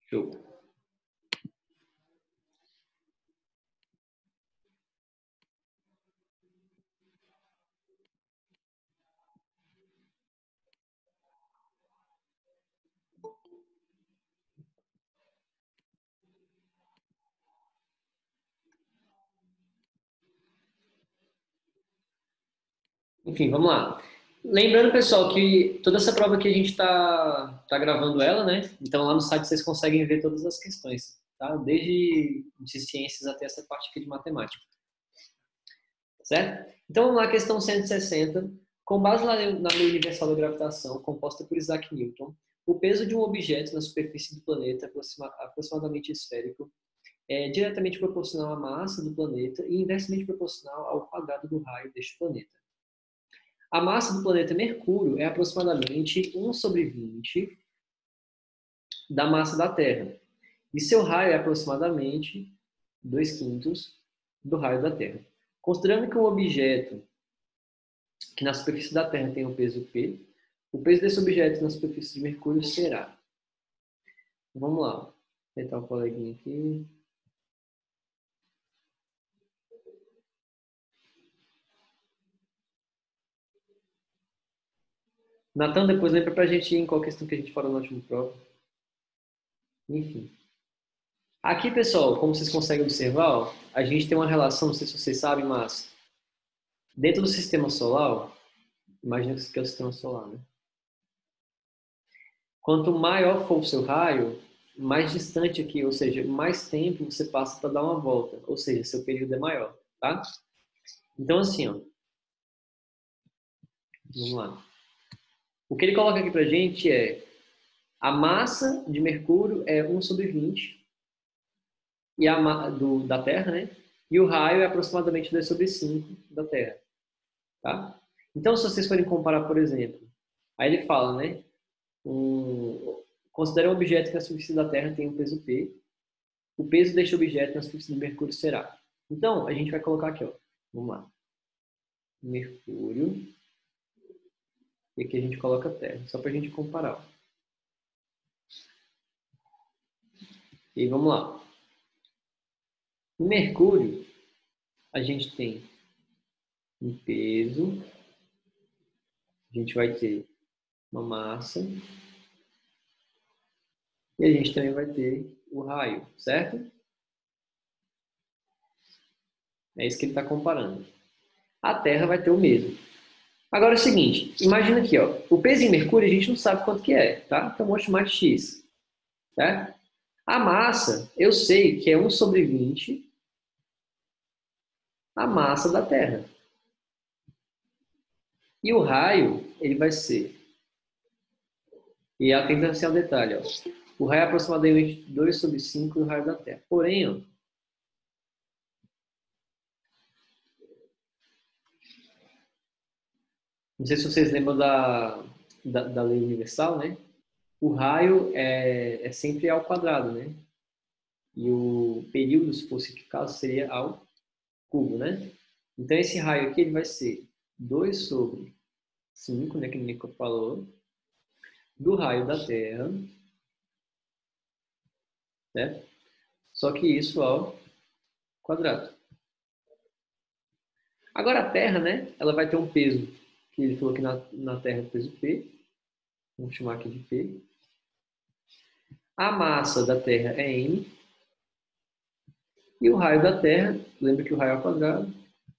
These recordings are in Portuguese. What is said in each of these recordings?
Show. Enfim, vamos lá. Lembrando, pessoal, que toda essa prova aqui a gente tá gravando ela, né? Então lá no site vocês conseguem ver todas as questões, tá? Desde de ciências até essa parte aqui de matemática. Certo? Então vamos lá, questão 160. Com base na lei universal da gravitação, composta por Isaac Newton, o peso de um objeto na superfície do planeta, aproximadamente esférico, é diretamente proporcional à massa do planeta e inversamente proporcional ao quadrado do raio deste planeta. A massa do planeta Mercúrio é aproximadamente 1/20 da massa da Terra. E seu raio é aproximadamente 2/5 do raio da Terra. Considerando que um objeto que na superfície da Terra tem o peso P, o peso desse objeto na superfície de Mercúrio será... Vamos lá. Vou tentar o coleguinha aqui. Natan, depois lembra pra gente ir em qual questão que a gente parou na última prova. Enfim. Aqui, pessoal, como vocês conseguem observar, ó, a gente tem uma relação, não sei se vocês sabem, mas dentro do sistema solar, imagina que isso aqui é o sistema solar, né? Quanto maior for o seu raio, mais distante aqui, ou seja, mais tempo você passa para dar uma volta, ou seja, seu período é maior, tá? Então, assim, ó, vamos lá. O que ele coloca aqui pra gente é a massa de Mercúrio é 1/20 e da Terra, né? E o raio é aproximadamente 2/5 da Terra, tá? Então, se vocês forem comparar, por exemplo, aí ele fala, né? Considera um objeto que na superfície da Terra tem um peso P. O peso deste objeto na superfície do Mercúrio será. Então, a gente vai colocar aqui, ó. Vamos lá. Mercúrio. E aqui a gente coloca Terra, só para a gente comparar. Ó. E vamos lá. No Mercúrio, a gente tem um peso, a gente vai ter uma massa, e a gente também vai ter o raio, certo? É isso que ele está comparando. A Terra vai ter o mesmo. Agora é o seguinte, imagina aqui, ó, o peso em Mercúrio a gente não sabe quanto que é, tá? Então vamos chamar de X, certo? A massa, eu sei que é 1/20 a massa da Terra. E o raio, ele vai ser... E atenta-se ao detalhe, ó. O raio é aproximadamente 2/5 do raio da Terra. Porém, ó, não sei se vocês lembram da lei universal, né? O raio é sempre ao quadrado, né? E o período, se fosse o caso, seria ao cubo, né? Então, esse raio aqui ele vai ser 2/5, né? Que o Nico falou, do raio da Terra, né? Só que isso ao quadrado. Agora, a Terra, né? Ela vai ter um peso, que ele falou que na Terra é o peso P. Vamos chamar aqui de P. A massa da Terra é M. E o raio da Terra, lembra que o raio é ao quadrado.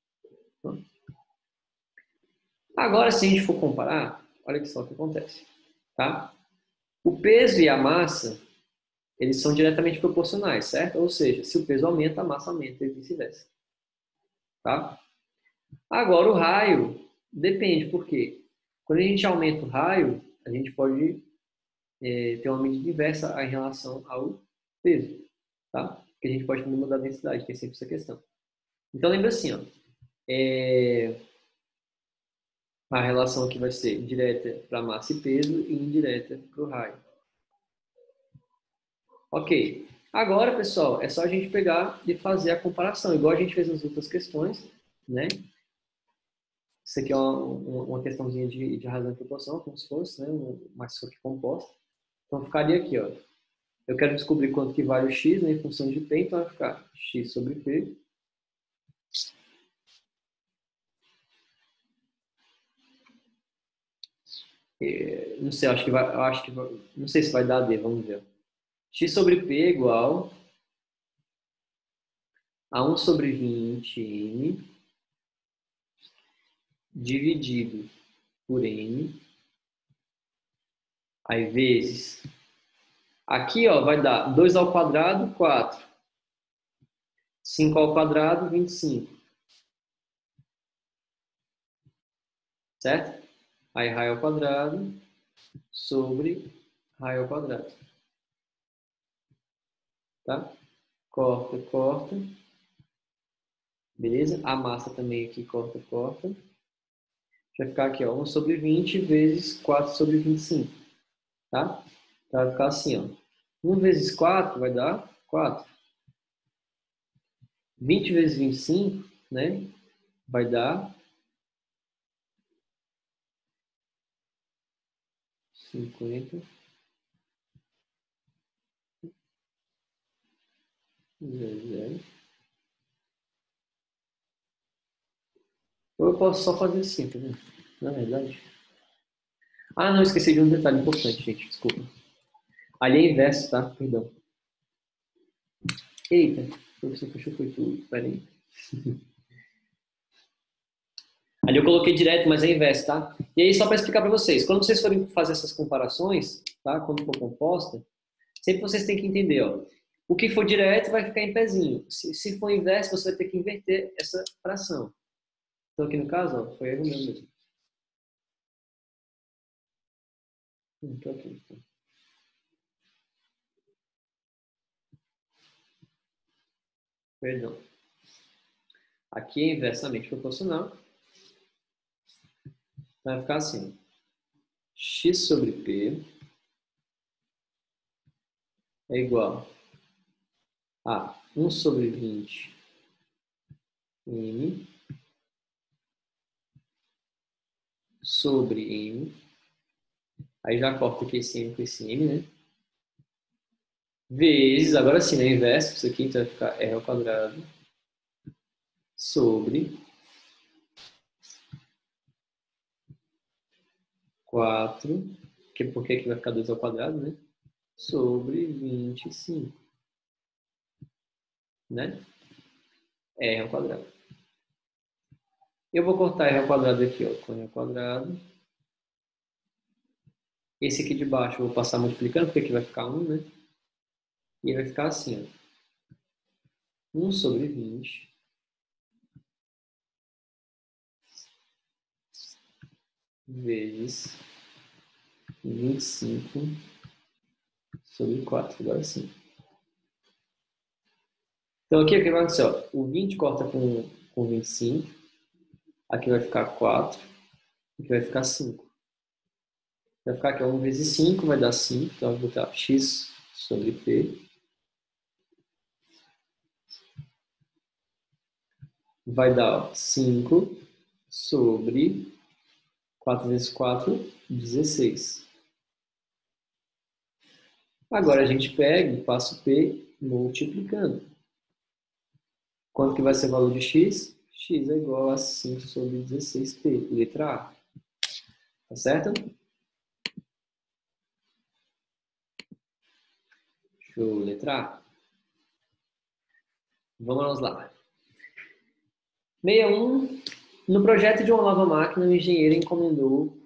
Agora, se a gente for comparar, olha só o que acontece. Tá? O peso e a massa, eles são diretamente proporcionais, certo? Ou seja, se o peso aumenta, a massa aumenta e vice-versa. Tá? Agora, o raio depende, por quê? Quando a gente aumenta o raio, a gente pode ter uma medida inversa em relação ao peso. Tá? Porque a gente pode também mudar a densidade, tem sempre essa questão. Então, lembra assim, ó, a relação aqui vai ser direta para massa e peso e indireta para o raio. Ok. Agora, pessoal, é só a gente pegar e fazer a comparação, igual a gente fez nas outras questões, né? Isso aqui é uma questãozinha de razão e proporção, como se fosse, né? Mas só que composta. Então, ficaria aqui, ó. Eu quero descobrir quanto que vale o x, né, em função de p, então vai ficar x sobre p. Não sei, não sei se vai dar D, vamos ver. X sobre P é igual a 1 sobre 20 dividido por N, aí vezes. Aqui, ó, vai dar 2 ao quadrado, 4. 5 ao quadrado, 25. Certo? Aí raio ao quadrado sobre raio ao quadrado. Tá? Corta, corta. Beleza? A massa também aqui, corta, corta. Vai ficar aqui, ó, 1 sobre 20 vezes 4 sobre 25. Tá? Então vai ficar assim, ó. 1 vezes 4 vai dar 4. 20 vezes 25, né? Vai dar 50. 0. Ou eu posso só fazer assim, tá vendo? Na verdade. Ah, não, esqueci de um detalhe importante, gente. Desculpa. Ali é inverso, tá? Perdão. Eita, o professor fechou foi tudo. Pera aí. Ali eu coloquei direto, mas é inverso, tá? E aí, só para explicar para vocês, quando vocês forem fazer essas comparações, tá? Quando for composta, sempre vocês têm que entender, ó. O que for direto vai ficar em pezinho. Se for inverso, você vai ter que inverter essa fração. Então, aqui no caso, ó, foi erro meu mesmo. Então, aqui. Perdão. Aqui é inversamente proporcional. Vai ficar assim. X sobre P é igual a 1 sobre 20 M sobre M. Aí já corta aqui esse M com esse M, né? Vezes, agora sim, né? Inverso, isso aqui, então vai ficar R ao quadrado sobre 4, porque aqui vai ficar 2 ao quadrado, né? Sobre 25, né? R ao quadrado. Eu vou cortar R ao quadrado aqui, ó, com R ao quadrado. Esse aqui de baixo eu vou passar multiplicando, porque aqui vai ficar 1, né? E vai ficar assim, ó. 1 sobre 20 vezes 25 sobre 4. Agora sim. Então aqui o que vai acontecer? Ó, o 20 corta com 25. Aqui vai ficar 4. Aqui vai ficar 5. Vai ficar aqui 1 vezes 5, vai dar 5. Então eu vou botar x sobre p. Vai dar, ó, 5 sobre 4 vezes 4, 16. Agora a gente pega e passa o p multiplicando. Quanto que vai ser o valor de x? X é igual a 5 sobre 16p, letra A. Tá certo? Show, letra A. Vamos lá. 61. No projeto de uma nova máquina, o engenheiro encomendou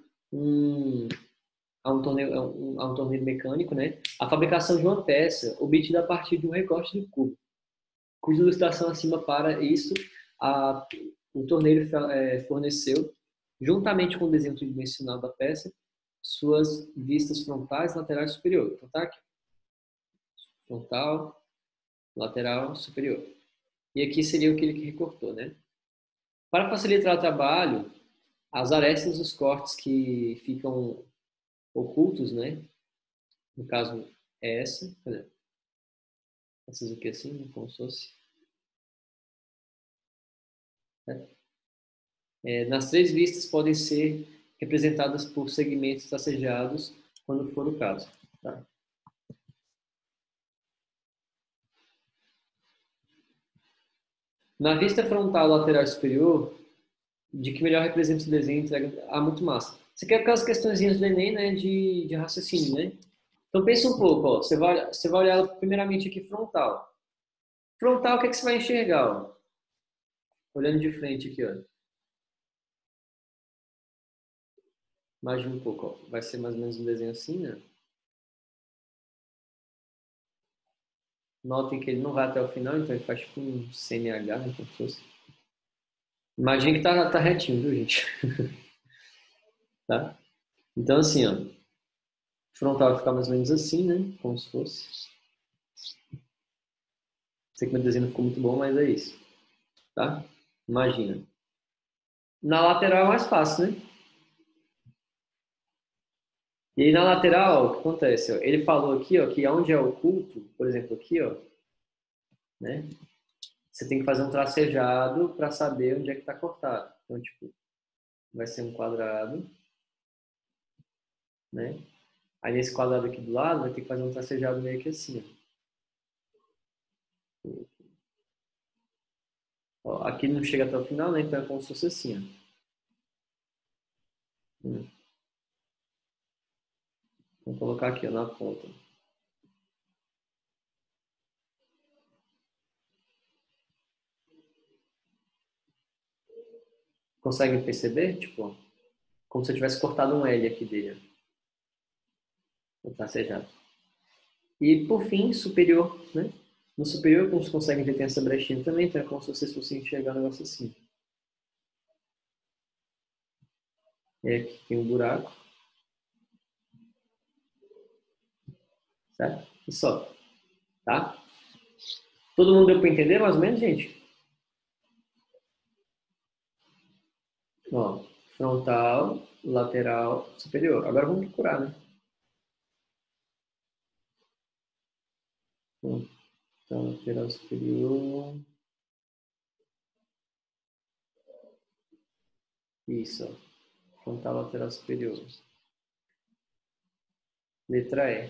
a um torneiro mecânico, né, a fabricação de uma peça obtida a partir de um recorte de cubo, cuja ilustração acima para isso o torneiro forneceu, juntamente com o desenho tridimensional da peça, suas vistas frontais, laterais e superior. Então tá aqui. Frontal, lateral, superior. E aqui seria o que ele recortou, né? Para facilitar o trabalho, as arestas dos cortes que ficam ocultos, né? No caso, essa, essas aqui assim, como se fosse. Né? Nas três vistas podem ser representadas por segmentos tracejados, quando for o caso. Tá? Na vista frontal lateral superior, de que melhor representa o desenho entrega... Ah, muito massa. Você quer aquelas questõezinhas do Enem, né, de raciocínio, né? Então pensa um pouco, ó. Você vai olhar primeiramente aqui frontal. Frontal, o que é que você vai enxergar, ó? Olhando de frente aqui, ó. Imagina um pouco, ó. Vai ser mais ou menos um desenho assim, né? Notem que ele não vai até o final, então ele faz tipo um CNH, né, como se fosse. Imagina que tá retinho, viu, gente? Tá? Então, assim, ó. Frontal vai ficar mais ou menos assim, né? Como se fosse. Sei que meu desenho não ficou muito bom, mas é isso. Tá? Imagina. Na lateral é mais fácil, né? E aí na lateral, o que acontece? Ó? Ele falou aqui, ó, que onde é oculto, por exemplo, aqui, ó, né? Você tem que fazer um tracejado para saber onde é que está cortado. Então, tipo, vai ser um quadrado, né? Aí nesse quadrado aqui do lado, vai ter que fazer um tracejado meio que assim, ó. Aqui não chega até o final, né? Então é como se fosse assim, ó. Vou colocar aqui, ó, na ponta. Consegue perceber? Tipo, como se eu tivesse cortado um L aqui dele, ó. O tracejado. E por fim, superior, né? No superior, como você consegue ver, tem essa brechinha também, então é como se vocês fossem enxergar um negócio assim. E aqui tem um buraco, certo? E só, tá? Todo mundo deu para entender mais ou menos, gente? Ó, frontal, lateral, superior. Agora vamos procurar, né? Frontal, lateral, superior. Isso, ó. Frontal, lateral, superior. Letra E.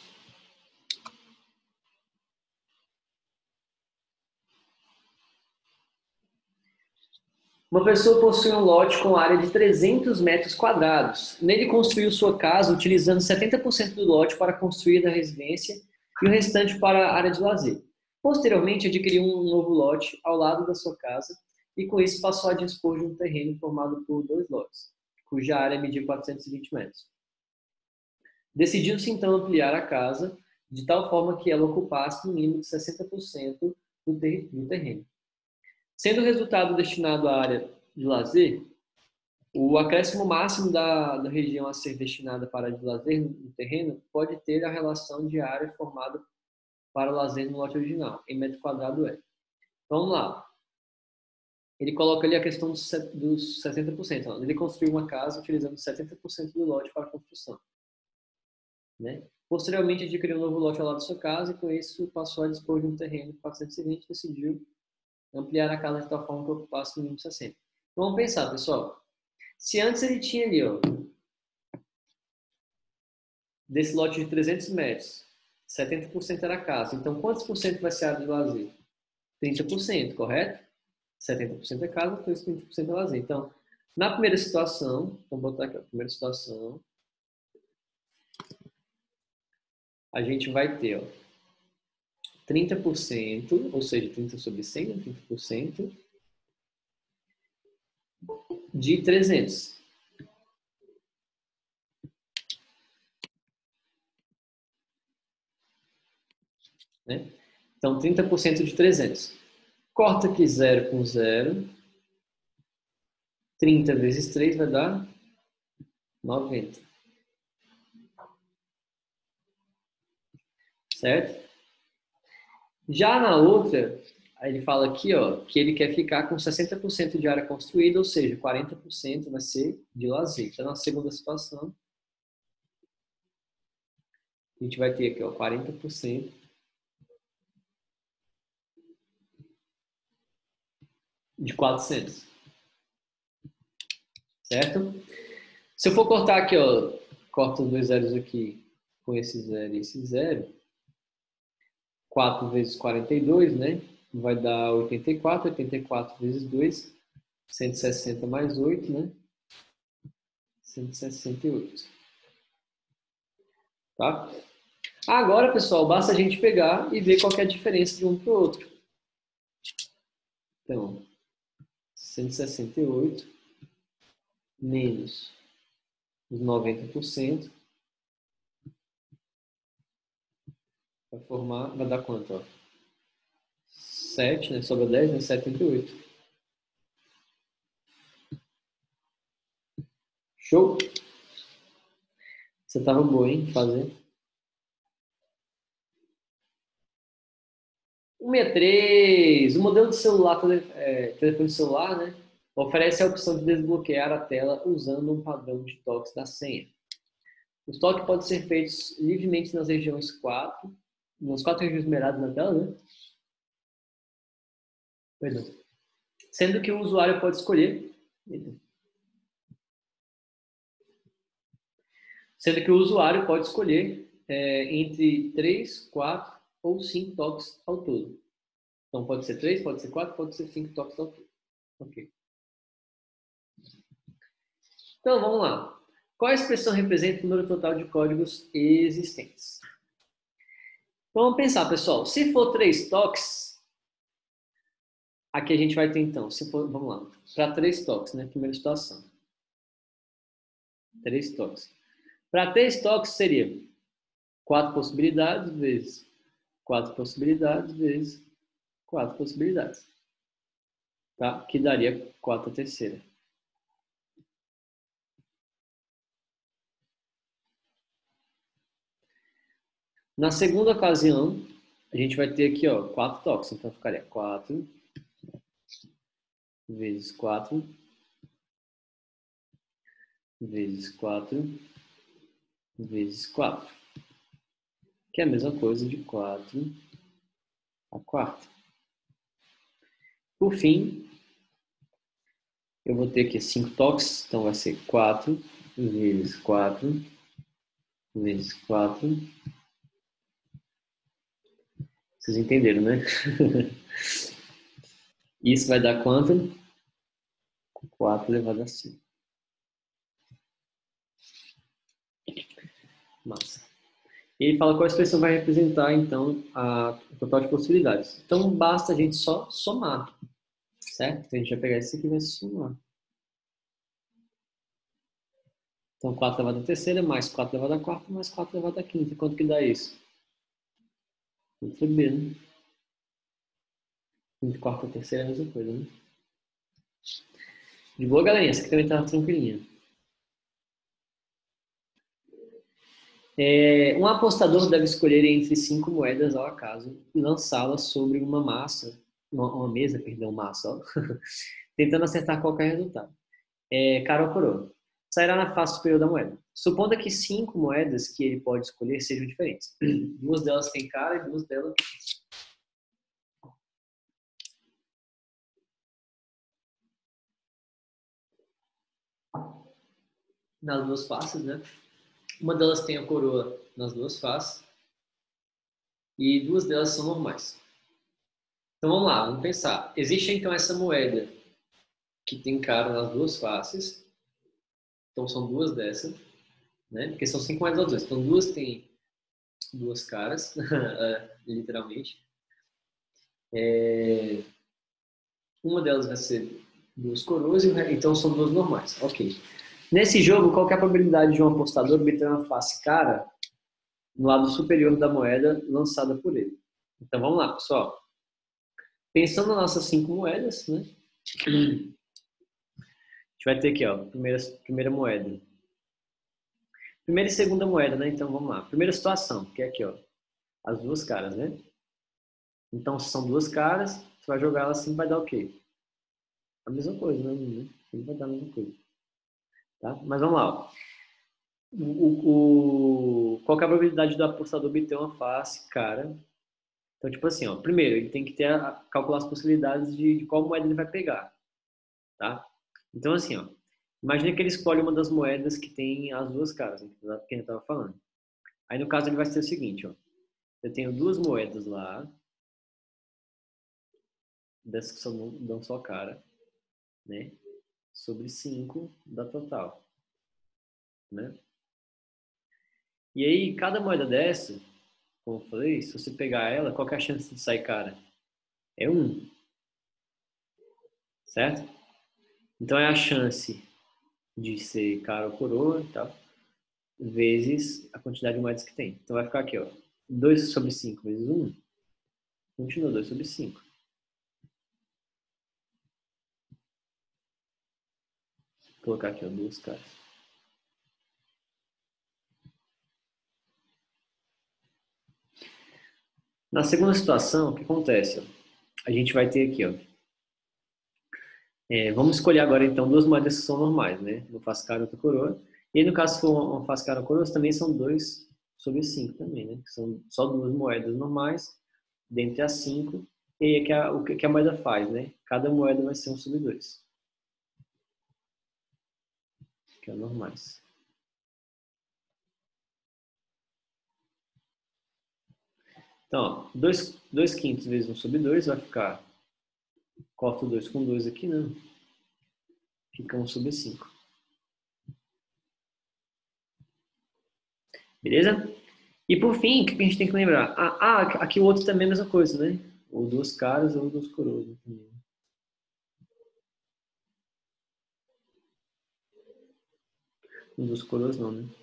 Uma pessoa possui um lote com área de 300 metros quadrados. Nele construiu sua casa utilizando 70% do lote para construir a residência e o restante para a área de lazer. Posteriormente, adquiriu um novo lote ao lado da sua casa e, com isso, passou a dispor de um terreno formado por dois lotes, cuja área media 420 metros. Decidiu-se, então, ampliar a casa de tal forma que ela ocupasse no mínimo de 60% do terreno. Sendo o resultado destinado à área de lazer, o acréscimo máximo da região a ser destinada para a área de lazer no terreno pode ter a relação de área formada para o lazer no lote original, em metro quadrado é. Vamos lá. Ele coloca ali a questão dos 60%. Ó. Ele construiu uma casa utilizando 70% do lote para a construção. Né? Posteriormente, adquiriu um novo lote ao lado da sua casa e, com isso, passou a dispor de um terreno de 420 e decidiu ampliar a casa de tal forma que ocupasse no mínimo 60. Então, vamos pensar, pessoal. Se antes ele tinha ali, ó, desse lote de 300 metros, 70% era casa. Então, quantos por cento vai ser área de lazer? 30%, correto? 70% é casa, então 30% é lazer. Então, na primeira situação, vamos botar aqui, a primeira situação, a gente vai ter, ó, 30%, ou seja, 30 sobre 100, 30% de 300. Né? Então, 30% de 300. Corta aqui 0 com 0. 30 vezes 3 vai dar 90. Certo? Já na outra, ele fala aqui, ó, que ele quer ficar com 60% de área construída, ou seja, 40% vai ser de lazer. Então, na segunda situação, a gente vai ter aqui, ó, 40% de 400. Certo? Se eu for cortar aqui, ó, corto os dois zeros aqui com esse zero e esse zero, 4 vezes 42, né? vai dar 84, 84 vezes 2, 160 mais 8, né? 168. Tá? Agora, pessoal, basta a gente pegar e ver qual que é a diferença de um para o outro. Então, 168 menos os 90% vai dar quanto? Ó? 7, né? Sobra 10, né? 78. Show? Você tava boa, hein? Fazer. 163. O modelo de celular, telefone celular, né? Oferece a opção de desbloquear a tela usando um padrão de toques da senha. Os toques podem ser feitos livremente nas regiões 4, nas 4 regiões numeradas na tela, né? Perdão. Sendo que o usuário pode escolher. Sendo que o usuário pode escolher entre 3, 4 ou 5 toques ao todo. Então pode ser 3, pode ser 4, pode ser 5 toques ao todo. Ok. Então vamos lá. Qual a expressão representa o número total de códigos existentes? Então vamos pensar, pessoal. Se for 3 toques, aqui a gente vai ter então, se for, vamos lá, para 3 toques, né? Primeira situação. 3 toques. Para 3 toques seria 4 possibilidades vezes 4 possibilidades vezes 4 possibilidades. Tá? Que daria 4 a terceira. Na segunda ocasião, a gente vai ter aqui, ó, 4 toques. Então ficaria 4 vezes 4 vezes 4 vezes 4. Que é a mesma coisa de 4 a quarta. Por fim, eu vou ter aqui 5 toques. Então vai ser 4 vezes 4 vezes 4. Vocês entenderam, né? Isso vai dar quanto? 4 elevado a 5. Massa. Ele fala qual expressão vai representar, então, o total de possibilidades. Então, basta a gente só somar, certo? Então, a gente vai pegar isso aqui e vai somar. Então, 4 elevado à terceira, mais 4 elevado à quarta, mais 4 elevado à quinta. Quanto que dá isso? Letra B, né? De quarta a terceira é a mesma coisa, né? De boa, galerinha? Essa aqui também tá tranquilinha. Um apostador deve escolher entre 5 moedas ao acaso e lançá-las sobre uma mesa, massa, ó, tentando acertar qualquer resultado. Cara ou coroa. Sairá na face superior da moeda. Supondo que 5 moedas que ele pode escolher sejam diferentes. Duas delas têm cara e duas delas... nas duas faces, né? Uma delas tem a coroa nas duas faces e duas delas são normais. Então vamos lá, vamos pensar. Existe então essa moeda que tem cara nas duas faces. Então são duas dessas, né? Porque são 5 moedas ao dois. Então duas têm duas caras, literalmente. Uma delas vai ser duas coroas, então são duas normais. Ok. Nesse jogo, qual que é a probabilidade de um apostador obter uma face cara no lado superior da moeda lançada por ele? Então vamos lá, pessoal. Pensando nas nossas 5 moedas, né? A gente vai ter aqui, ó, primeira moeda. Primeira e segunda moeda, né? Então vamos lá. Primeira situação, que é aqui, ó. As duas caras, né? Então, se são duas caras, você vai jogar ela assim, vai dar o quê? A mesma coisa, né? Sempre vai dar a mesma coisa. Tá? Mas vamos lá, ó. Qual que é a probabilidade do apostador obter uma face cara? Então, tipo assim, ó. Primeiro, ele tem que calcular as possibilidades de qual moeda ele vai pegar. Tá? Então, assim, ó. Imagina que ele escolhe uma das moedas que tem as duas caras, né, que a gente estava falando. Aí, no caso, ele vai ser o seguinte, ó. Eu tenho duas moedas lá. dessas que só dão só cara, né? Sobre 5 da total, né? E aí, cada moeda dessa, como eu falei, se você pegar ela, qual que é a chance de sair cara? É 1, certo? Então é a chance de ser cara ou coroa e tal, vezes a quantidade de moedas que tem. Então vai ficar aqui, ó, 2 sobre 5 vezes 1, continua 2 sobre 5. Vou colocar aqui, ó, 2 caras. Na segunda situação, o que acontece? Ó? A gente vai ter aqui, ó, vamos escolher agora, então, duas moedas que são normais, né? Uma face cara e outra coroa. E aí, no caso, se for uma face cara ou coroa, também são 2 sobre 5 também, né? Que são só duas moedas normais, dentre as 5. E aí, o que a moeda faz, né? Cada moeda vai ser 1 sobre 2. Que é normais. Então, 2 quintos vezes 1 sobre 2 vai ficar... Corto 2 com 2 aqui, né? Fica 1 sobre 5. Beleza? E por fim, o que a gente tem que lembrar? Aqui o outro também é a mesma coisa, né? Ou duas caras ou duas coroas. Duas coroas não, né?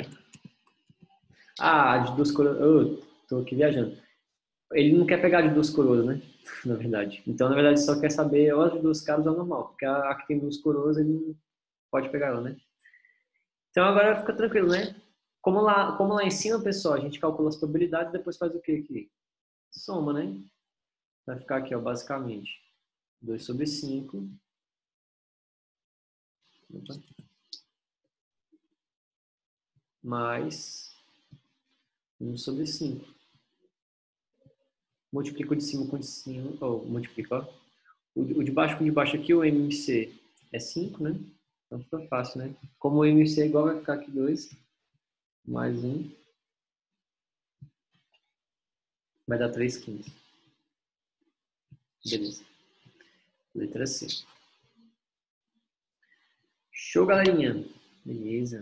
De duas coroas. Eu tô aqui viajando. Ele não quer pegar de duas coroas, né? Na verdade. Então, na verdade, só quer saber ou as de duas caras ou normal. Porque a que tem duas coroas, ele não pode pegar ela, né? Então, agora fica tranquilo, né? Como lá em cima, pessoal, a gente calcula as probabilidades e depois faz o quê aqui? Soma, né? Vai ficar aqui, ó, basicamente. 2 sobre 5. Mais 1 sobre 5. Multiplica o de cima com o de cima. Ou multiplica, ó. O de baixo com o de baixo aqui, o MC é 5, né? Então fica fácil, né? Como o MC é igual, vai ficar aqui 2 mais 1. Vai dar 3 quintos. Beleza. Letra C. Show, galerinha. Beleza.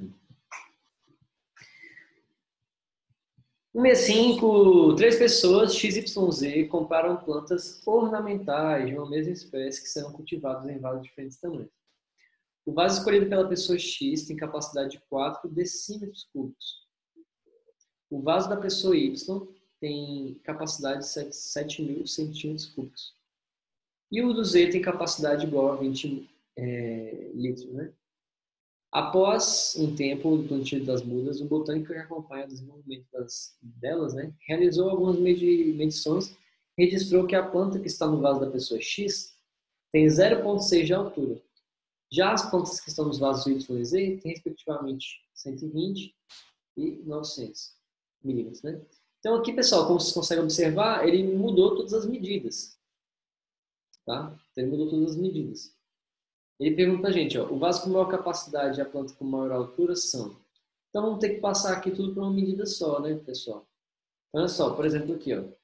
165. Três pessoas, XYZ, compraram plantas ornamentais de uma mesma espécie que serão cultivadas em vasos de diferentes tamanhos. O vaso escolhido pela pessoa X tem capacidade de 4 decímetros cúbicos. O vaso da pessoa Y tem capacidade de 7.000 centímetros cúbicos. E o do Z tem capacidade igual a 20 litros, né? Após um tempo do plantio das mudas, o botânico que acompanha o desenvolvimento delas, né, realizou algumas medições e registrou que a planta que está no vaso da pessoa X tem 0,6 de altura. Já as plantas que estão nos vasos Y e Z têm, respectivamente, 120 e 900 milímetros. Né? Então, aqui, pessoal, como vocês conseguem observar, ele mudou todas as medidas. Tá? Então, ele mudou todas as medidas. Ele pergunta pra gente, ó, o vaso com maior capacidade e a planta com maior altura são. Então, vamos ter que passar aqui tudo para uma medida só, né, pessoal? Olha só, por exemplo, aqui, ó.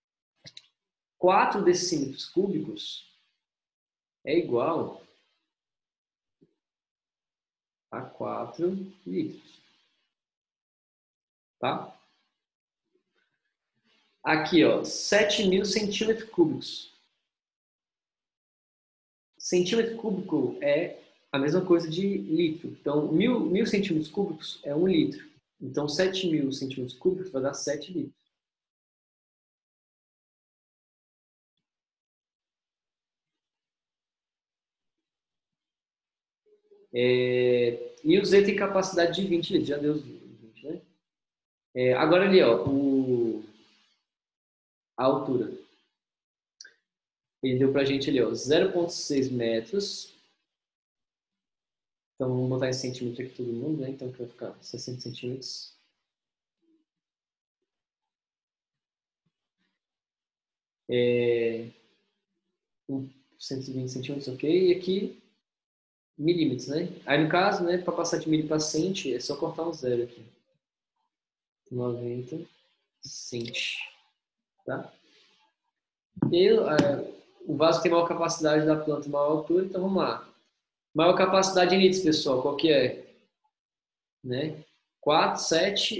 4 decímetros cúbicos é igual a 4 litros. Tá? Aqui, ó, 7.000 centímetros cúbicos. Centímetro cúbico é a mesma coisa de litro. Então, 1.000 centímetros cúbicos é 1 litro. Então, 7.000 centímetros cúbicos vai dar 7 litros. E o Z tem capacidade de 20 litros. Já deu os 20, né? Agora ali, ó, a altura. Ele deu pra gente ali, ó, 0,6 metros. Então, vamos botar em centímetro aqui todo mundo, né? Então, aqui vai ficar 60 centímetros. É, 120 centímetros, ok. E aqui, milímetros, né? Aí, no caso, né, para passar de milho para cent, é só cortar um zero aqui. 90 cent, tá? E o vaso tem maior capacidade da planta, maior altura, então vamos lá. Maior capacidade em litros, pessoal, qual que é? Né? 4, 7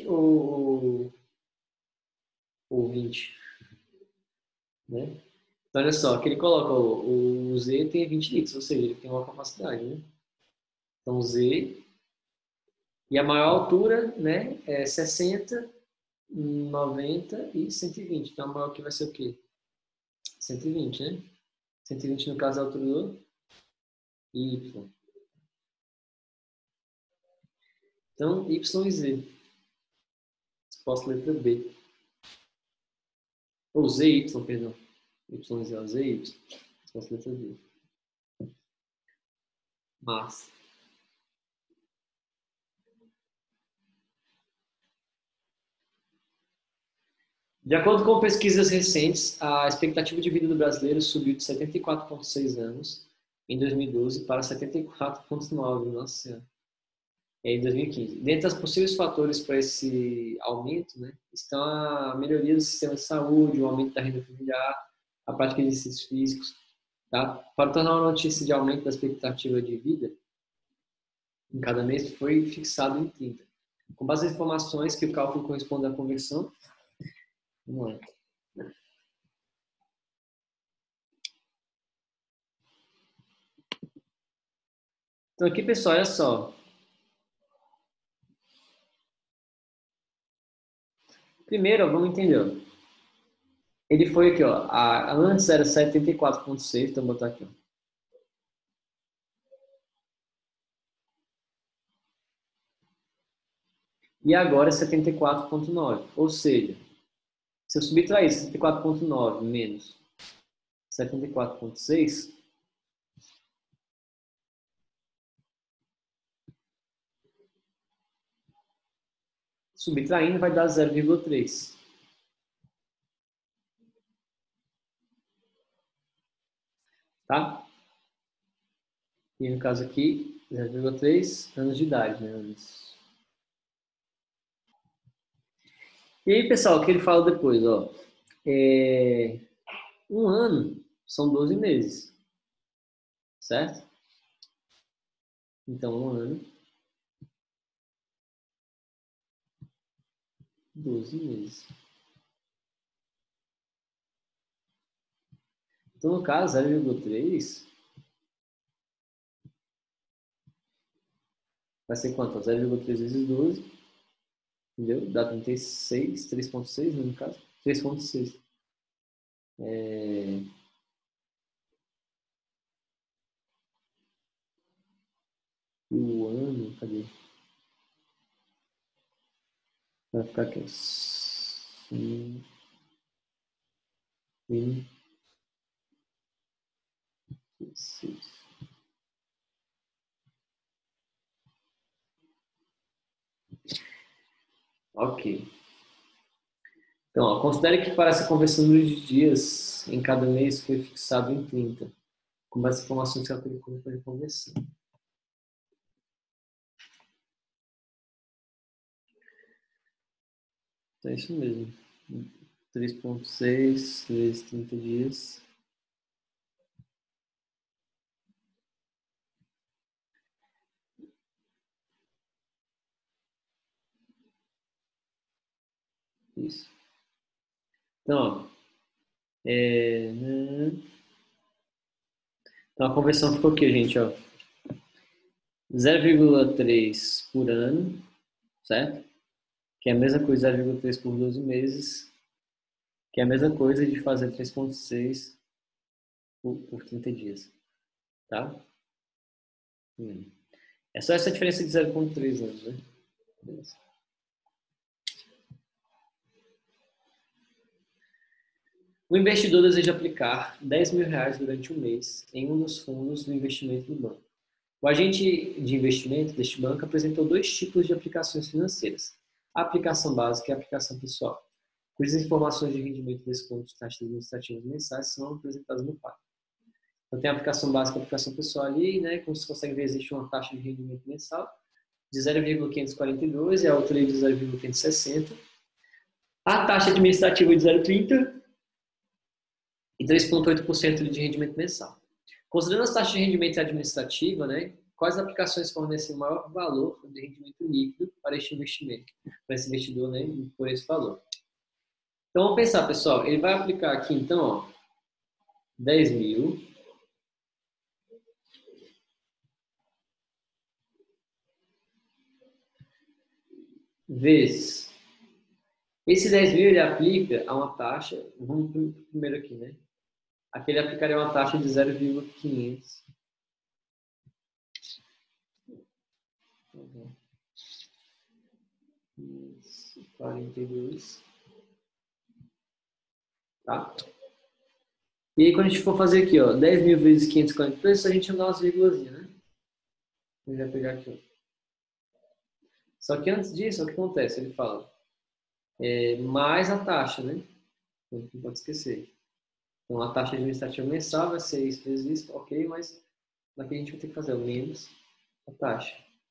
ou 20? Né? Então, olha só, que ele coloca, o Z tem 20 litros, ou seja, ele tem maior capacidade, né? Então, Z, e a maior altura, né, é 60, 90 e 120. Então, a maior que vai ser o quê? 120, né? 120 no caso é a altura do Y. Então, Y e Z. Resposta letra B. Ou ZY, perdão. Y e Z, ó, ZY. Resposta letra B. Massa. De acordo com pesquisas recentes, a expectativa de vida do brasileiro subiu de 74,6 anos em 2012 para 74,9, nossa senhora, em 2015. Dentre os possíveis fatores para esse aumento, né, estão a melhoria do sistema de saúde, o aumento da renda familiar, a prática de exercícios físicos. Tá? Para tornar uma notícia de aumento da expectativa de vida em cada mês, foi fixado em 30. Com base nas informações que o cálculo corresponde à conversão, vamos lá. Então aqui, pessoal, olha só. Primeiro, ó, vamos entender. Ó. Ele foi aqui, ó. Antes era 74,6, então vou botar aqui, ó. E agora é 74,9. Ou seja, se eu subtrair 74,9 menos 74,6, subtraindo vai dar 0,3. Tá? E no caso aqui, 0,3 anos de idade, né? Anos. E aí, pessoal, o que ele fala depois, ó. Um ano são 12 meses, certo? Então, um ano, 12 meses. Então, no caso, 0,3 vai ser quanto? 0,3 vezes 12, entendeu? Dá 36, 3,6, né, no caso. 3,6. E o ano, cadê? Vai ficar aqui. 26. Ok. Então, ó, considere que para essa conversão de dias em cada mês foi fixado em 30, com base em informações que aplicou para a conversão. Então é isso mesmo. 3,6 vezes 30 dias. Isso. Então, ó, então a conversão ficou aqui, gente, ó. 0,3 por ano, certo? Que é a mesma coisa 0,3 por 12 meses, que é a mesma coisa de fazer 3,6 por 30 dias, tá? É só essa diferença de 0,3 anos, né? Beleza. O investidor deseja aplicar R$ 10.000 durante um mês em um dos fundos do investimento do banco. O agente de investimento deste banco apresentou dois tipos de aplicações financeiras. A aplicação básica e a aplicação pessoal, cujas informações de rendimento, descontos e taxas administrativas mensais são apresentadas no quadro. Então, tem a aplicação básica e a aplicação pessoal ali, né? Como vocês conseguem ver, existe uma taxa de rendimento mensal de 0,542 e a outra de 0,560. A taxa administrativa de 0,30 e 3,8% de rendimento mensal. Considerando as taxas de rendimento administrativa, né, quais aplicações fornecem maior valor de rendimento líquido para este investimento, para esse investidor, né, por esse valor? Então, vamos pensar, pessoal. Ele vai aplicar aqui, então, ó, 10 mil vezes. Esse 10 mil ele aplica a uma taxa, vamos primeiro aqui, né? Aqui ele aplicaria uma taxa de 0,500. 42. Tá? E aí, quando a gente for fazer aqui, ó, 10 mil vezes 542, a gente não dá umas vírgulazinhas, né? Ele vai pegar aqui, ó. Só que antes disso, o que acontece? Ele fala mais a taxa, né? Não pode esquecer. Então, a taxa administrativa mensal vai ser isso vezes isso, ok, mas aqui a gente vai ter que fazer o menos a taxa.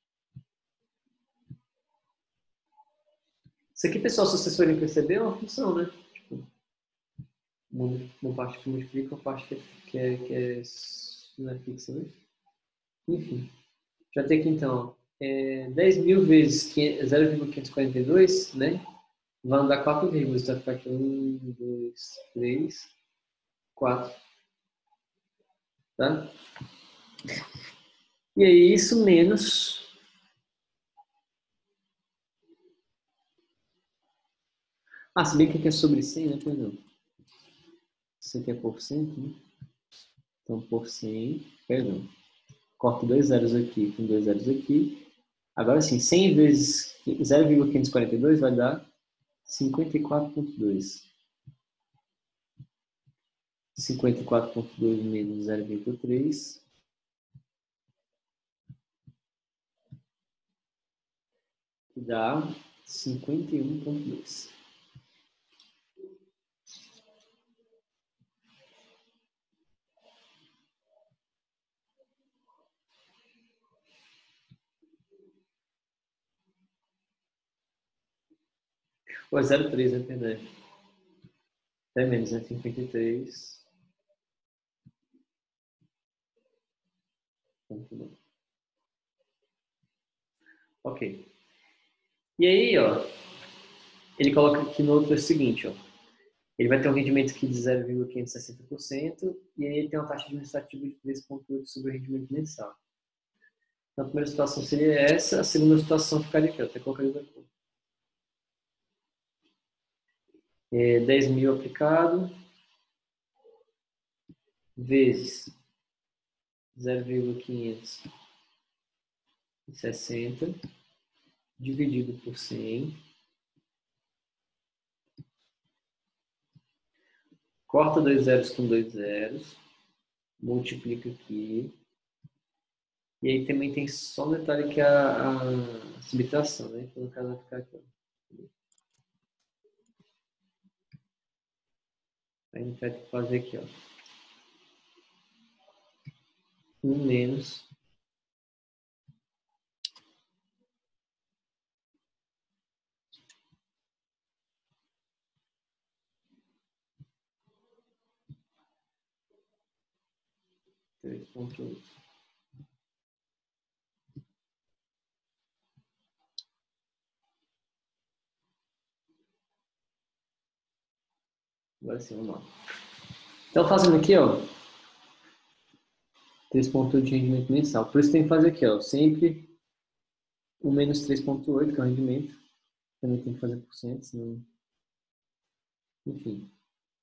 Isso aqui, pessoal, se vocês forem perceber, é uma função, né? Tipo, uma parte que multiplica, uma parte não é fixa, né? Enfim, já tem aqui então 10 mil vezes 0,542, né? Vai dar 4 vírgulas, então vai ficar aqui 1, 2, 3, 4. Tá? E aí isso menos se bem que aqui é sobre 100, né? Pois não. Isso aqui é por cento, né? Então, por 100, perdão. Corto 2 zeros aqui com 2 zeros aqui. Agora sim, 100 vezes 0,542 vai dar 54,2. 54,2 menos 0,3 dá 51,2. Ou é 0,3, né? Perdão. Até menos, né? 53. Ok. E aí, ó, ele coloca aqui no outro o seguinte, ó. Ele vai ter um rendimento aqui de 0,560% e aí ele tem uma taxa administrativa de 3,8 sobre o rendimento mensal. Então, a primeira situação seria essa, a segunda situação ficaria aqui, ó, até colocar isso aqui. 10 mil aplicado vezes 0,560 dividido por 100. Corta 2 zeros com 2 zeros. Multiplica aqui. E aí também tem só um detalhe que é a subtração, né? Então, no caso, vai ficar aqui. Aí a gente vai ter que fazer aqui, ó. 1 menos 3,8. Agora sim, vamos lá. Então, fazendo aqui, ó, 3,8 de rendimento mensal. Por isso tem que fazer aqui, ó, sempre o menos 3,8, que é o rendimento. Também tem que fazer por cento, senão... Enfim.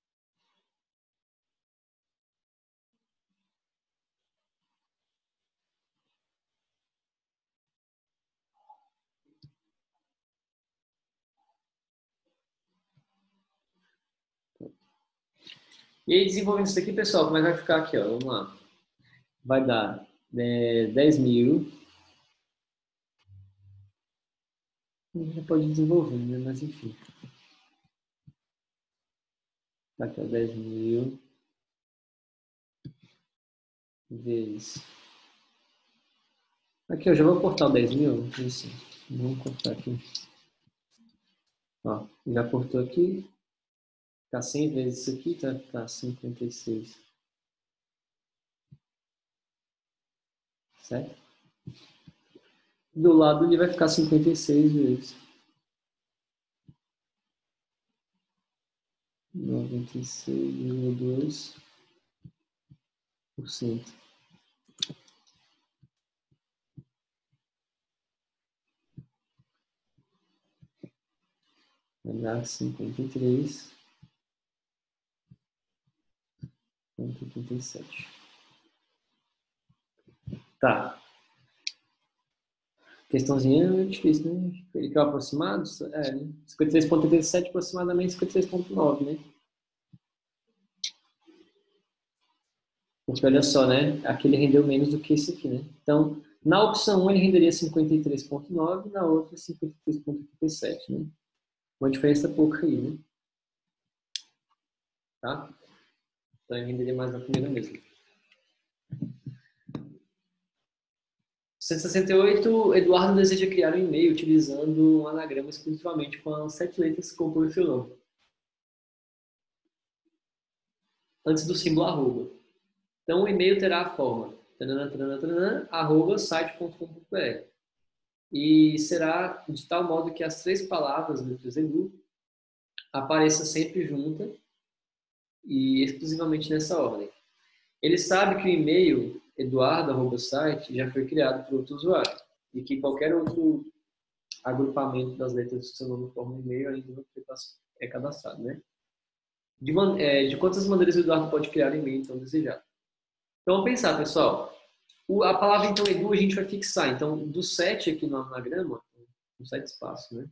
E aí, desenvolvendo isso aqui, pessoal, como é que vai ficar aqui, ó? Vamos lá. Vai dar 10 mil. A gente já pode desenvolver, né? Mas enfim. Tá aqui, ó, 10 mil vezes... Aqui, eu já vou cortar o 10 mil. Isso. Vamos cortar aqui. Ó, já cortou aqui. ficar 100 vezes isso aqui, tá? Vai ficar 56. Certo? Do lado ele vai ficar 56 vezes 96,2%. Vai dar 53,87. Tá. Questãozinha é difícil, né? Ele que é aproximado? É, né? 53,87 aproximadamente 53,9, né? Porque olha só, né? Aqui ele rendeu menos do que esse aqui, né? Então, na opção 1 ele renderia 53,9, na outra 53,87, né? Uma diferença pouca aí, né? Tá? Então ele renderia mais na primeira mesmo. 168, Eduardo deseja criar um e-mail utilizando um anagrama exclusivamente com as 7 letras que compõem o seu nome. Antes do símbolo arroba. Então o e-mail terá a forma @site.com.br e será de tal modo que as 3 palavras letras Edu apareçam sempre juntas e exclusivamente nessa ordem. Ele sabe que o e-mail eduardo@site já foi criado por outro usuário e que qualquer outro agrupamento das letras do seu nome forma e-mail ainda não é cadastrado, né? De quantas maneiras o Eduardo pode criar um e-mail então desejado? Então vamos pensar, pessoal. A palavra então Edu a gente vai fixar. Então do 7 aqui no anagrama, no 7 espaços, né?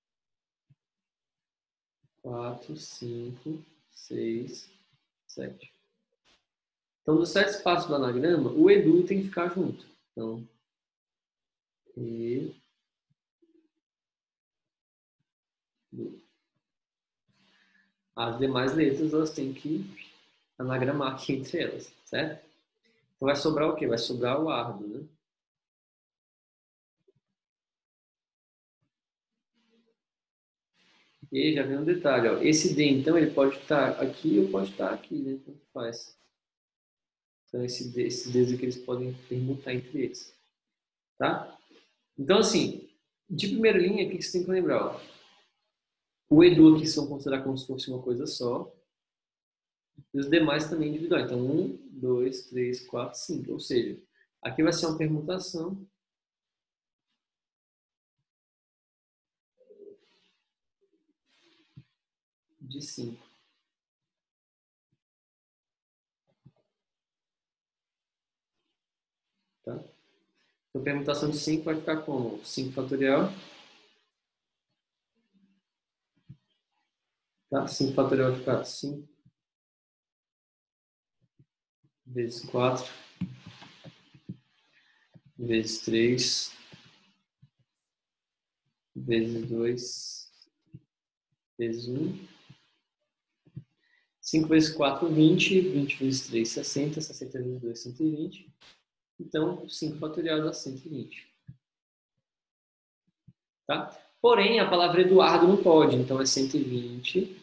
4, 5, 6, 7. Então dos 7 espaços do anagrama, o Edu tem que ficar junto. Então, E, as demais letras elas têm que anagramar aqui entre elas, certo? Então vai sobrar o quê? Vai sobrar o ardo, né? E aí já vem um detalhe, ó. Esse D, então, ele pode estar aqui ou pode estar aqui, né? Tanto faz. Então esses Ds aqui eles podem permutar entre eles, tá? Então, assim, de primeira linha, o que você tem que lembrar? Ó? O Edu aqui são considerados como se fosse uma coisa só. E os demais também individuais. Então, 1, 2, 3, 4, 5. Ou seja, aqui vai ser uma permutação de 5. Tá? Então, permutação de 5 vai ficar como 5 fatorial. Tá? 5 fatorial vai ficar 5 vezes 4 vezes 3 vezes 2 vezes 1. 5 vezes 4, 20. 20 vezes 3, 60. 60 vezes 2, 120. Então, 5 fatorial dá 120. Tá? Porém, a palavra Eduardo não pode. Então, é 120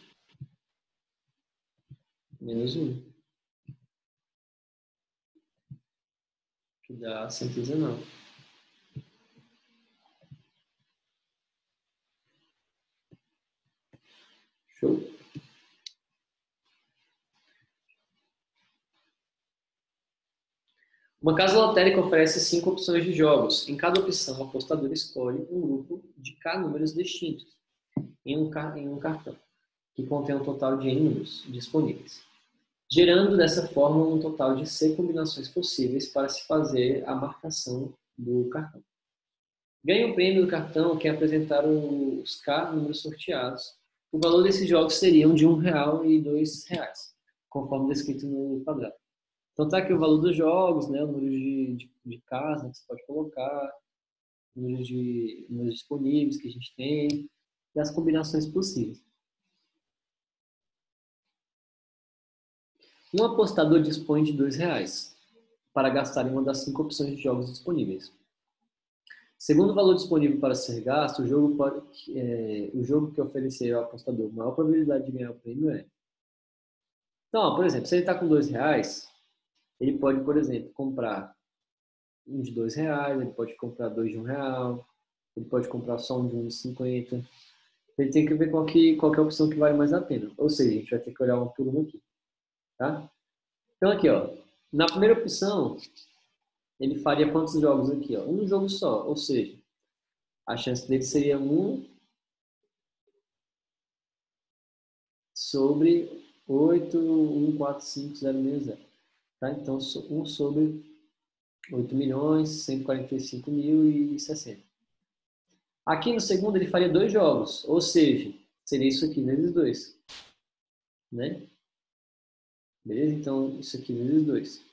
menos 1. Que dá 119. Show? Uma casa lotérica oferece 5 opções de jogos. Em cada opção, o apostador escolhe um grupo de K números distintos em um cartão, que contém um total de N números disponíveis, gerando dessa forma um total de C combinações possíveis para se fazer a marcação do cartão. Ganha o prêmio do cartão quem apresentar os K números sorteados. O valor desses jogos seriam de R$1 e R$2, conforme descrito no quadrado. Então tá aqui o valor dos jogos, né, o número de casas que você pode colocar, o número de números disponíveis que a gente tem e as combinações possíveis. Um apostador dispõe de R$2 para gastar em uma das 5 opções de jogos disponíveis. Segundo o valor disponível para ser gasto, o jogo que oferecer ao apostador maior probabilidade de ganhar o prêmio é Então, ó, por exemplo, se ele está com R$ 2, ele pode, por exemplo, comprar um de R$ 2, ele pode comprar dois de R$ 1, ele pode comprar só um de 1,50. Ele tem que ver qual que é a opção que vale mais a pena. Ou seja, a gente vai ter que olhar uma por uma aqui, tá? Então aqui, ó, na primeira opção, ele faria quantos jogos aqui, ó? Um jogo só, ou seja, a chance dele seria 1 sobre 8,145,060. Tá? Então, 1 sobre 8.145.060. Aqui no segundo ele faria dois jogos, ou seja, seria isso aqui vezes 2, né? Beleza? Então, isso aqui vezes 2.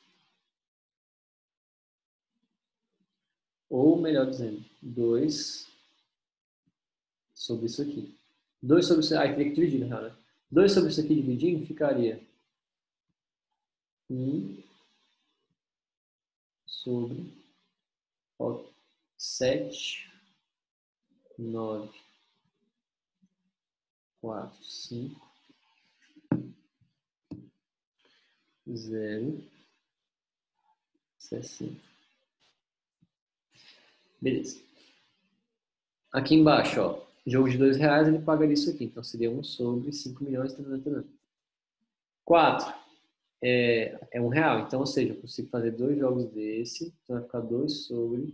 Ou, melhor dizendo, 2 sobre isso aqui. 2 sobre isso aqui, teria que dividir, né? 2 sobre isso aqui dividindo ficaria 1 sobre 7, 9, 4, 5, 0, 60. Beleza. Aqui embaixo, ó, jogo de R$ 2, ele pagaria isso aqui. Então, seria 1 sobre 5 milhões. 4 é R$ 1. Então, ou seja, eu consigo fazer dois jogos desse. Então, vai ficar 2 sobre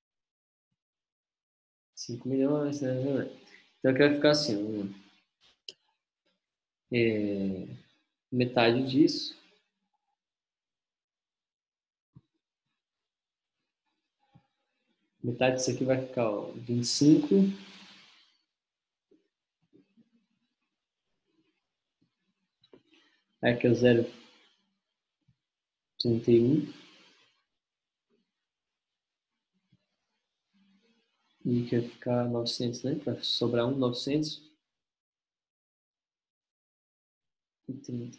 5 milhões. Então, aqui vai ficar assim. Metade disso. Metade disso aqui vai ficar, ó, 25. Aí aqui é o 0,31. E que vai ficar 900, né? Vai sobrar 900 e 30.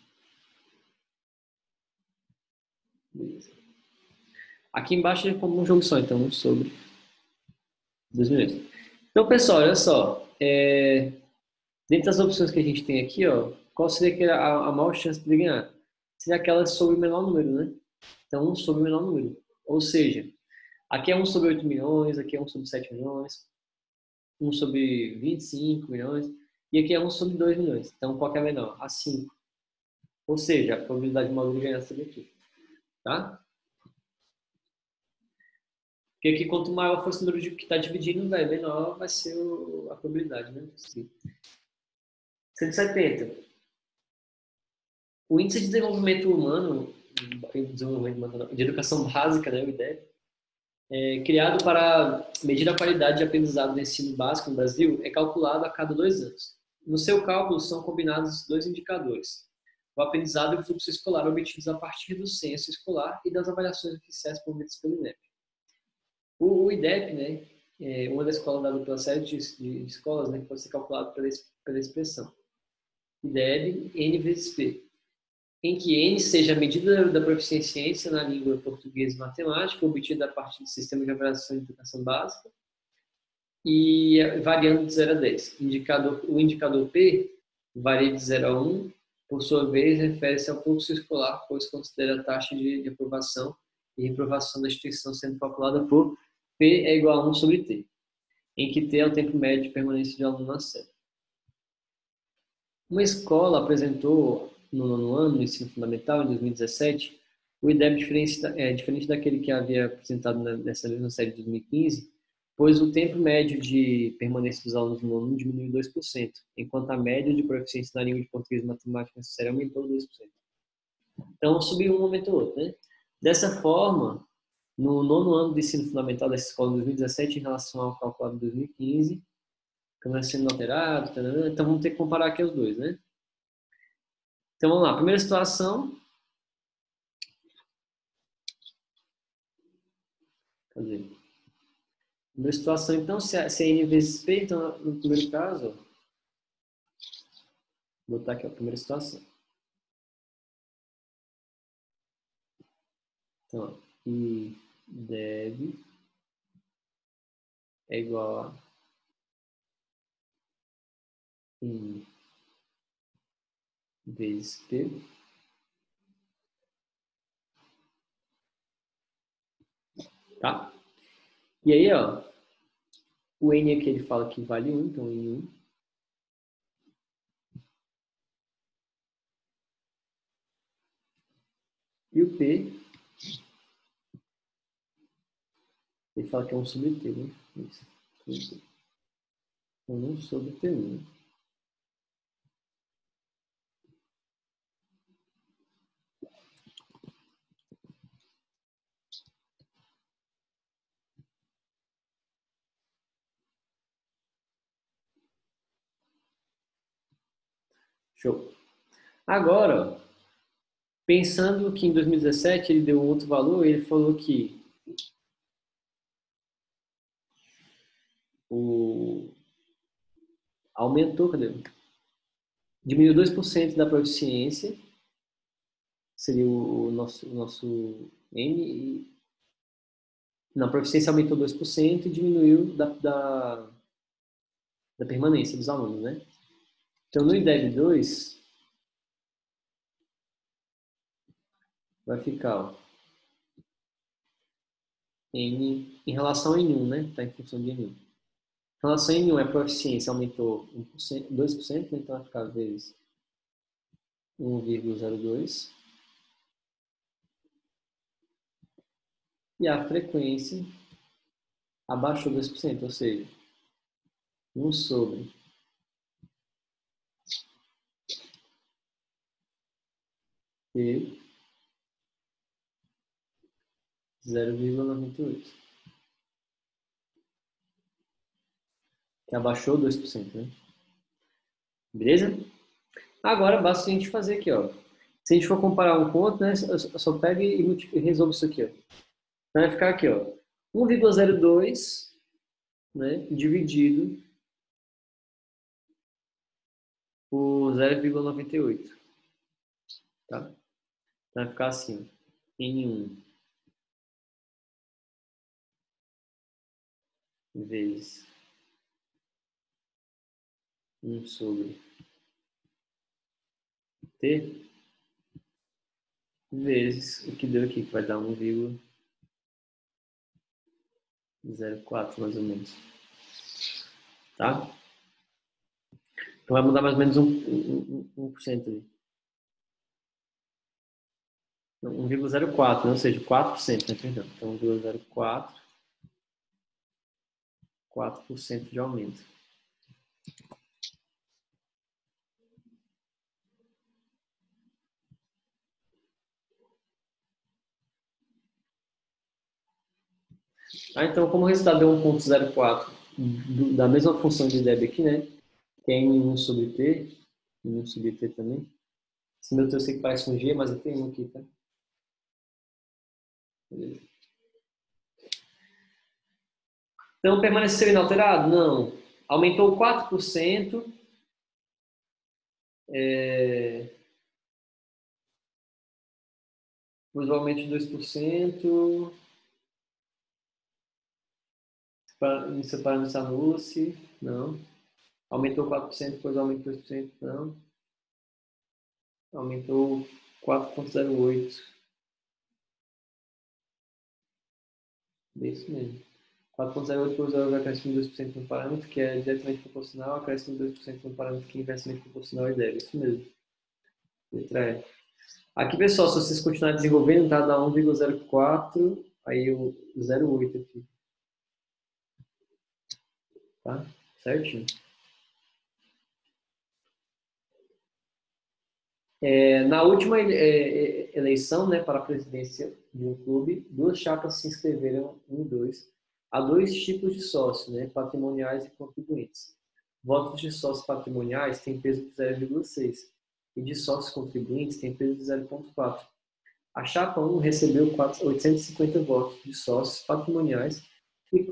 Beleza. Aqui embaixo é como um jogo só, então 1 sobre 2 milhões. Então, pessoal, olha só. Dentre as opções que a gente tem aqui, ó, qual seria a maior chance de ganhar? Seria aquela sobre o menor número, né? Então, 1 sobre o menor número. Ou seja, aqui é 1 sobre 8 milhões, aqui é 1 sobre 7 milhões, 1 sobre 25 milhões, e aqui é 1 sobre 2 milhões. Então, qual que é a menor? A 5. Ou seja, a probabilidade maior de ganhar seria aqui. Tá? Porque aqui, quanto maior for esse número que está dividindo, menor vai ser a probabilidade, né? Sim. 170. O Índice de Desenvolvimento Humano, de Educação Básica, né, o IDEB, criado para medir a qualidade de aprendizado do ensino básico no Brasil, é calculado a cada 2 anos. No seu cálculo, são combinados dois indicadores: o aprendizado e o fluxo escolar, obtidos a partir do censo escolar e das avaliações oficiais promovidas pelo INEP. O IDEP, né, é uma das escolas dada pela série de escolas, né, que pode ser calculado pela expressão IDEB N vezes P, em que N seja a medida da proficiência na língua portuguesa e matemática, obtida a partir do sistema de avaliação de educação básica, e variando de 0 a 10. O indicador P varia de 0 a 1, por sua vez, refere-se ao fluxo escolar, pois considera a taxa de aprovação e reprovação da instituição sendo calculada por P é igual a 1 sobre T, em que T é o tempo médio de permanência de aluno na série. Uma escola apresentou no nono ano, no ensino fundamental, em 2017, o IDEB diferente daquele que havia apresentado nessa mesma série de 2015, pois o tempo médio de permanência dos alunos no nono ano diminuiu 2%, enquanto a média de proficiência na língua de português e matemática nessa série aumentou 2%. Então, subiu um, aumentou outro, né? Dessa forma, no nono ano do ensino fundamental dessa escola, em 2017, em relação ao calculado de 2015, câmera sendo alterado, então vamos ter que comparar aqui os dois, né? Então vamos lá, primeira situação. Cadê? Primeira situação, então, se é N vezes P, então no primeiro caso, ó, vou botar aqui a primeira situação. Então, I deve é igual a N vezes P. Tá? E aí, ó, o N aqui ele fala que vale 1, então N1. E o P, ele fala que é 1 sobre T, né? Isso. Então, 1 sobre T1. Show. Agora, ó, pensando que em 2017 ele deu um outro valor, ele falou que aumentou, cadê? Diminuiu 2% da proficiência, seria o nosso M, e na proficiência aumentou 2% e diminuiu da permanência dos alunos, né? Então, no IDEB 2, vai ficar, ó, N em relação a N1, né? Está em função de N1. Em relação a N1, a proficiência aumentou 1%, 2%, né? Então vai ficar vezes 1,02. E a frequência abaixou 2%, ou seja, 1 sobre T 0,98. Que abaixou 2%, né? Beleza? Agora basta a gente fazer aqui, ó. Se a gente for comparar um com o outro, né? Eu só pego e resolvo isso aqui, ó. Então vai ficar aqui, ó. 1,02, né? Dividido por 0,98. Tá? Então vai ficar assim. N1 vezes 1 sobre T vezes o que deu aqui, que vai dar 1,04 mais ou menos. Tá? Então vai mudar mais ou menos 1% ali. 1,04, né? Ou seja, 4%, né? Perdão. Então 1,04, 4% de aumento. Ah, então, como o resultado deu 1,04 da mesma função de Deb aqui, né? Que é N1 sobre T, N1 sobre T também. Esse meu eu sei que parece um G, mas eu tenho um aqui, tá? Beleza. Então, permaneceu inalterado? Não. Aumentou 4%. Depois o aumento de 2%. Separando essa Sanusi? Não. Aumentou 4%, depois aumentou 2%? Não. Aumentou 4,08%. Isso mesmo. 4,08 por usar o acréscimo de 2% no parâmetro, que é diretamente proporcional, acréscimo de 2% no parâmetro, que é inversamente proporcional à ideia. Isso mesmo. Letra E. Aqui, pessoal, se vocês continuarem desenvolvendo, tá? Dá 1,04, aí o 0,8 aqui. Tá? Certinho. Na última eleição, né, para a presidência de um clube, duas chapas se inscreveram, 1 e 2. Há dois tipos de sócios, né, patrimoniais e contribuintes. Votos de sócios patrimoniais têm peso de 0,6 e de sócios contribuintes têm peso de 0,4. A chapa 1 recebeu 850 votos de sócios patrimoniais e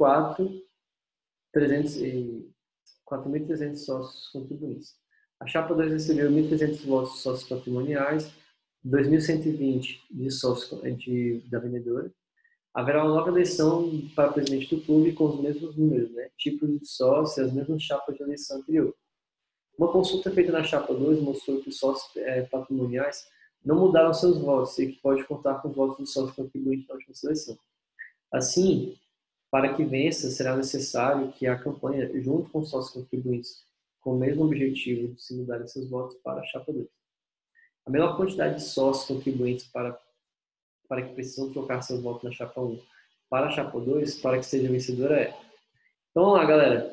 4.300 sócios contribuintes. A chapa 2 recebeu 1.300 votos de sócios patrimoniais, 2.120 de sócios da vendedora. Haverá uma nova eleição para presidente do clube com os mesmos números, né? Tipos de sócios e as mesmas chapas de eleição anterior. Uma consulta feita na chapa 2 mostrou que os sócios patrimoniais não mudaram seus votos e que pode contar com os votos dos sócios contribuintes na última seleção. Assim, para que vença, será necessário que a campanha, junto com os sócios contribuintes, com o mesmo objetivo de se mudarem seus votos para a chapa 2. A menor quantidade de sócios contribuintes para que precisam trocar seus votos na chapa 1 para a chapa 2, para que seja vencedora é. Então, vamos lá, galera.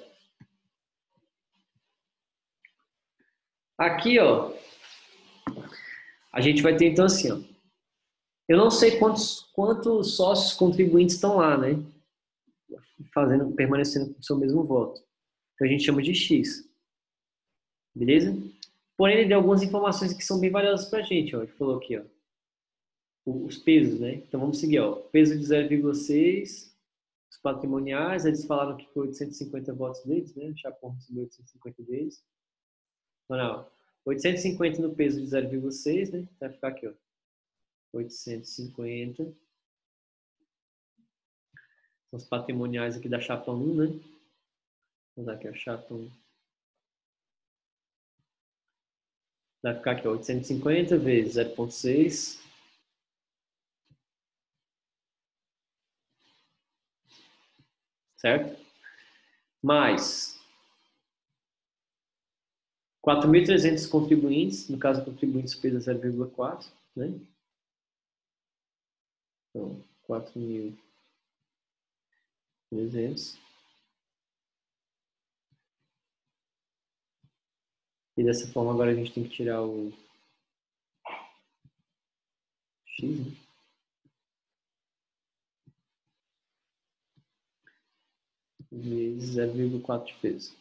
Aqui, ó, a gente vai ter, então, assim, ó. Eu não sei quantos sócios contribuintes estão lá, né? Permanecendo com o seu mesmo voto. Então, a gente chama de X. Beleza? Porém, ele deu algumas informações que são bem valiosas pra gente, ó. Ele falou aqui, ó. Os pesos, né? Então, vamos seguir, ó. Peso de 0,6, os patrimoniais, eles falaram que foi 850 votos deles, né? O Chapon recebeu 850 deles. Não, 850 no peso de 0,6, né? Vai ficar aqui, ó. 850. São os patrimoniais aqui da chapa 1, né? Vamos dar aqui a chapa 1. Vai ficar aqui, ó, 850 vezes 0,6. Certo? Mais 4.300 contribuintes, no caso, contribuintes peso 0,4, né? Então, 4.300. E dessa forma agora a gente tem que tirar o X, né? Vezes 0,4 de peso.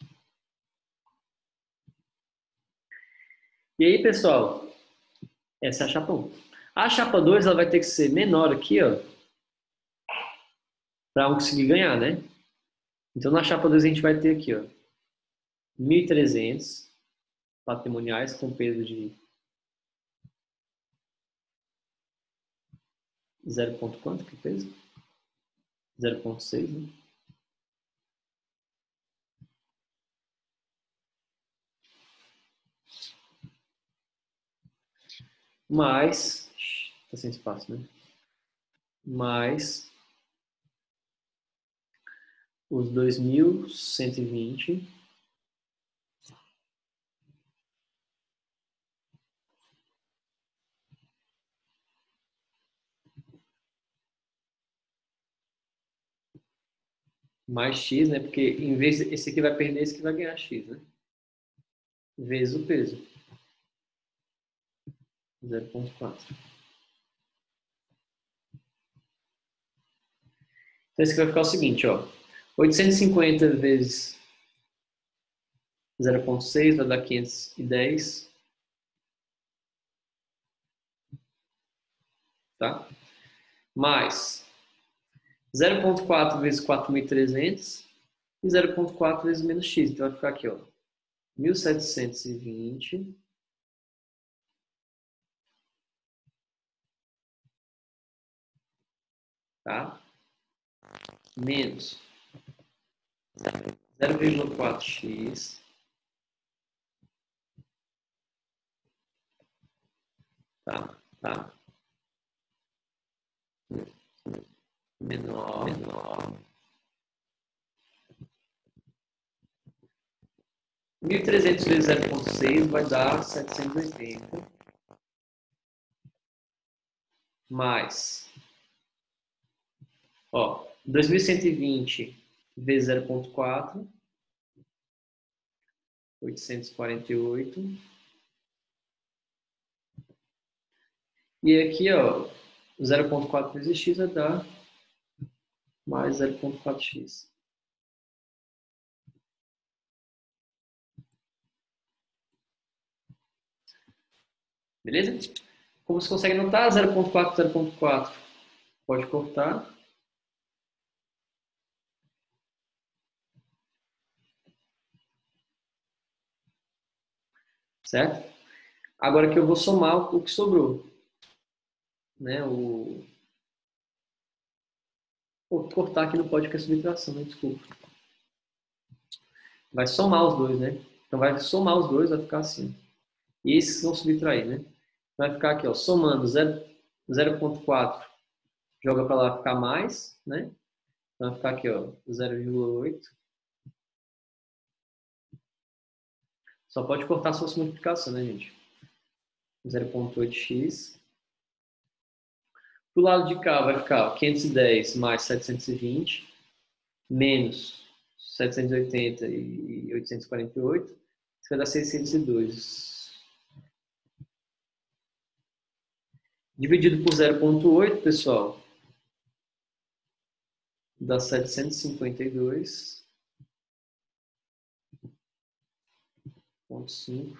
E aí, pessoal, essa é a chapa 1. A chapa 2 ela vai ter que ser menor aqui, ó, para conseguir ganhar, né? Então, na chapa 2 a gente vai ter aqui, ó, 1.300 patrimoniais com peso de 0, quanto que peso? 0,6, né? Mais, tá sem espaço, né? Mais os 2.120 mais X, né? Porque em vez de, esse aqui vai perder, esse aqui vai ganhar X, né? Vezes o peso. 0,4. Então, esse aqui vai ficar o seguinte, ó. 850 vezes 0,6 vai dar 510. Tá? Mais 0,4 vezes 4.300 e 0,4 vezes menos X. Então, vai ficar aqui, ó. 1.720. Tá? Menos 0,4x tá? Menor. 1.300 vezes 0,6 vai dar 780. Mais, ó, 2.120 vezes 0,4, 848. E aqui, ó, 0,4 vezes x vai dar mais 0,4x. Beleza? Como você consegue notar, 0,4, 0,4 pode cortar. Certo? Agora que eu vou somar o que sobrou. Né? Vou cortar aqui não pode porque é subtração, né? Desculpa. Vai somar os dois, né? Então vai somar os dois, vai ficar assim. E esses vão subtrair, né? Vai ficar aqui, ó, somando 0,4, joga para lá ficar mais, né? Então vai ficar aqui, ó, 0,8. Só pode cortar se fosse multiplicação, né, gente? 0,8x. Do lado de cá vai ficar 510 mais 720, menos 780 e 848. Isso vai dar 602. Dividido por 0,8, pessoal, dá 752,5.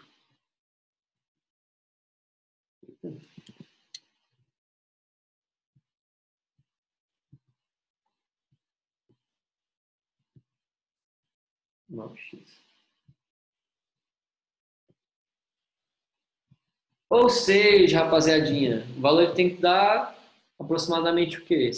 Ou seja, rapaziadinha, o valor tem que dar aproximadamente o quê?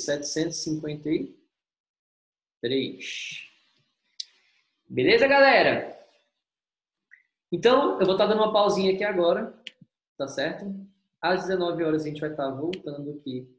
753. Beleza, galera? Então, eu vou estar dando uma pausinha aqui agora, tá certo? Às 19 horas a gente vai estar voltando aqui